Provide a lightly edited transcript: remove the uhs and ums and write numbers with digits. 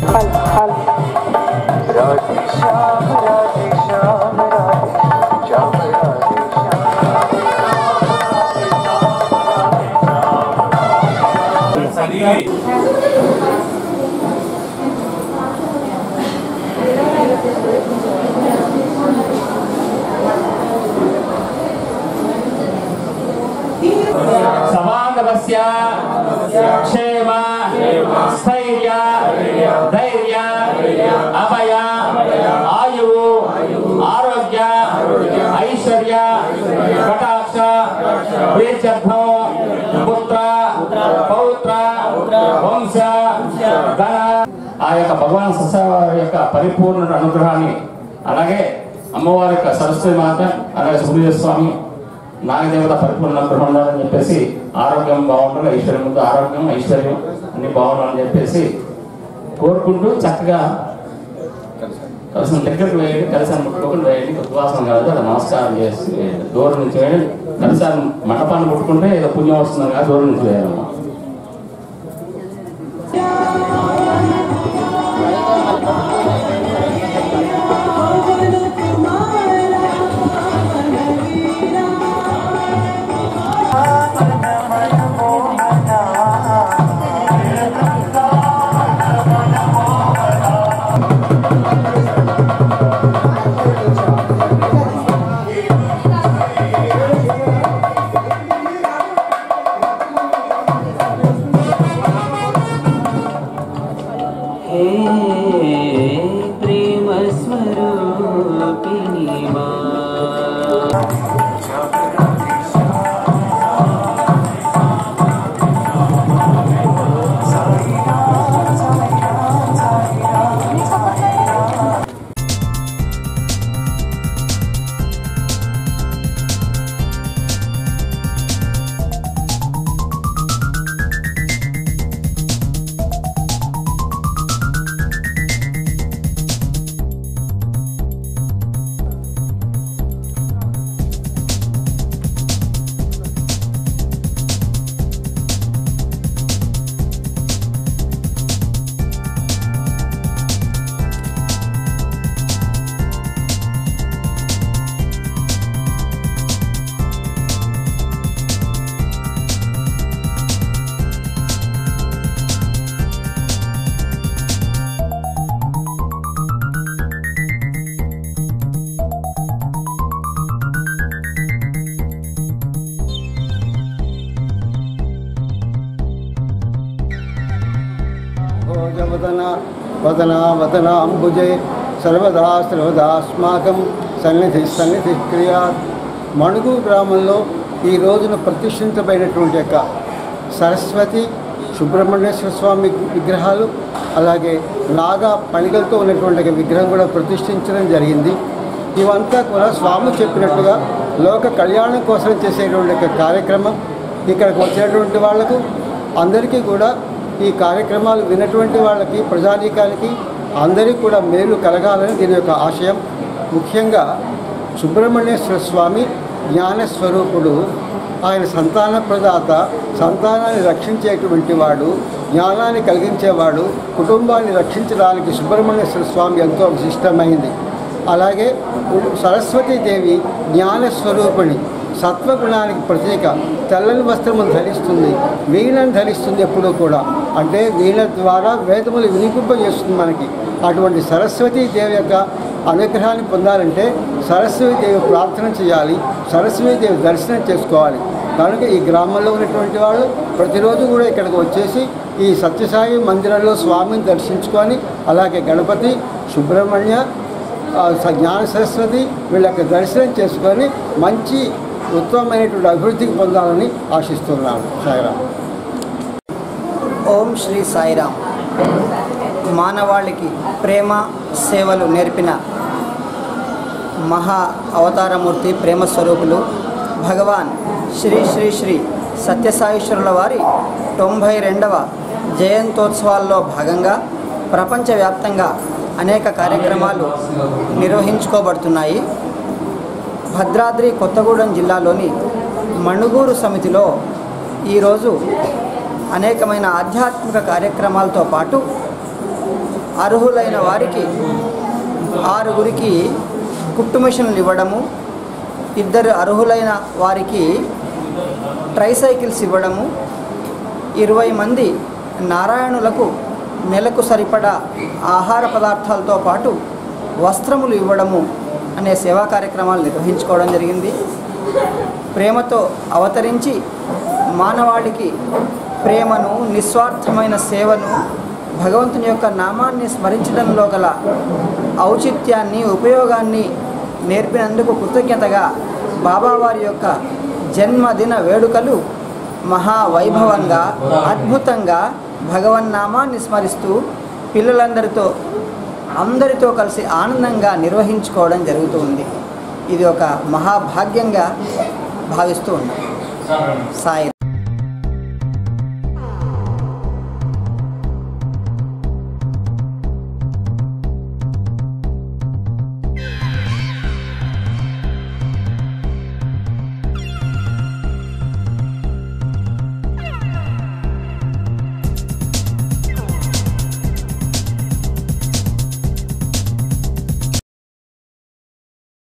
సమాగమస్య క్షేమ స్థైర్య ధైర్య అభయ ఆయువు ఆరోగ్య ఐశ్వర్య కటాక్ష ప్రీత్యర్థం పుత్ర పౌత్ర వంశ ధన ఆ యొక్క భగవాన్ సత్యవారి యొక్క పరిపూర్ణ అనుగ్రహాన్ని అలాగే అమ్మవారి యొక్క సరస్వతి మాత అలాగే సుబ్రహ్మణ్య స్వామి నాగదేవత పరిపూర్ణ అనుగ్రహం ఉండాలని చెప్పేసి ఆరోగ్యం బాగుండాలి, ఐశ్వర్యం ముందు ఆరోగ్యం ఐశ్వర్యం అన్ని బాగుండాలని చెప్పేసి కోరుకుంటూ చక్కగా కలిసి దగ్గరకు వేయండి, కలిసి ముట్టుకోకుండా వేయండి, ఉద్వాసం కాదు అలా నమస్కారం చేసి దూరం నుంచి వేయండి. కలిసి మండపాన్ని ముట్టుకుంటే ఏదో పుణ్యం వస్తుంది కదా దూరం నుంచి వేయాలమ్మా. वदनाम्बुजे सर्वदा सर्वदास्माकं సన్నిధి క్రియా. మణుగు గ్రామంలో ఈ రోజున ప్రతిష్ఠించబడినటువంటి యొక్క సరస్వతి సుబ్రహ్మణ్యేశ్వర స్వామి విగ్రహాలు అలాగే నాగా పణిగలతో ఉన్నటువంటి విగ్రహం కూడా ప్రతిష్ఠించడం జరిగింది. ఇవంతా కూడా స్వామి చెప్పినట్టుగా లోక కళ్యాణం కోసం చేసేటువంటి కార్యక్రమం. ఇక్కడికి వచ్చినటువంటి వాళ్లకు అందరికీ కూడా ఈ కార్యక్రమాలు విన్నటువంటి వాళ్ళకి ప్రజానీకానికి అందరికీ కూడా మేలు కలగాలని దీని యొక్క ఆశయం. ముఖ్యంగా సుబ్రహ్మణ్యేశ్వర స్వామి జ్ఞానస్వరూపుడు, ఆయన సంతాన ప్రదాత, సంతానాన్ని రక్షించేటువంటి వాడు, జ్ఞానాన్ని కలిగించేవాడు. కుటుంబాన్ని రక్షించడానికి సుబ్రహ్మణ్యేశ్వర స్వామి ఎంతో విశిష్టమైంది. అలాగే సరస్వతీదేవి జ్ఞానస్వరూపిణి, సత్వగుణానికి ప్రతీక. తెల్లని వస్త్రమును ధరిస్తుంది, వీణను ధరిస్తుంది ఎప్పుడూ కూడా. అంటే వీణ ద్వారా వేదములు వినిపింపజేస్తుంది మనకి. అటువంటి సరస్వతీదేవి యొక్క అనుగ్రహాన్ని పొందాలంటే సరస్వతీదేవి ప్రార్థన చేయాలి, సరస్వతీదేవి దర్శనం చేసుకోవాలి. కనుక ఈ గ్రామంలో ఉన్నటువంటి వాళ్ళు ప్రతిరోజు కూడా ఇక్కడికి వచ్చేసి ఈ సత్యసాయి మందిరంలో స్వామిని దర్శించుకొని అలాగే గణపతి, సుబ్రహ్మణ్య, జ్ఞాన సరస్వతి వీళ్ళకి దర్శనం చేసుకొని మంచి ఉత్తమమైనటువంటి అభివృద్ధికి పొందాలని ఆశిస్తున్నాను. సాయిరామ్. ఓం శ్రీ సాయిరామ్. మానవాళికి ప్రేమ సేవలు నేర్పిన మహా అవతారమూర్తి, ప్రేమ స్వరూపులు భగవాన్ శ్రీ శ్రీ శ్రీ సత్యసాయిశ్వరుల వారి 92వ జయంతోత్సవాల్లో భాగంగా ప్రపంచవ్యాప్తంగా అనేక కార్యక్రమాలు నిర్వహించుకోబడుతున్నాయి. భద్రాద్రి కొత్తగూడెం జిల్లాలోని మణుగూరు సమితిలో ఈరోజు అనేకమైన ఆధ్యాత్మిక కార్యక్రమాలతో పాటు అర్హులైన వారికి 6గురికి కుట్టు మిషన్లు ఇవ్వడము, 2 అర్హులైన వారికి ట్రైసైకిల్స్ ఇవ్వడము, 20 మంది నారాయణులకు నెలకు సరిపడా ఆహార పదార్థాలతో పాటు వస్త్రములు ఇవ్వడము అనే సేవా కార్యక్రమాలు నిర్వహించుకోవడం జరిగింది. ప్రేమతో అవతరించి మానవాళికి ప్రేమను, నిస్వార్థమైన సేవను, భగవంతుని యొక్క నామాన్ని స్మరించడంలో గల ఔచిత్యాన్ని, ఉపయోగాన్ని నేర్పినందుకు కృతజ్ఞతగా బాబావారి యొక్క జన్మదిన వేడుకలు మహావైభవంగా, అద్భుతంగా భగవన్నామాన్ని స్మరిస్తూ అందరితో కలిసి ఆనందంగా నిర్వహించుకోవడం జరుగుతుంది. ఇది ఒక మహాభాగ్యంగా భావిస్తూ ఉన్నాం. సాయి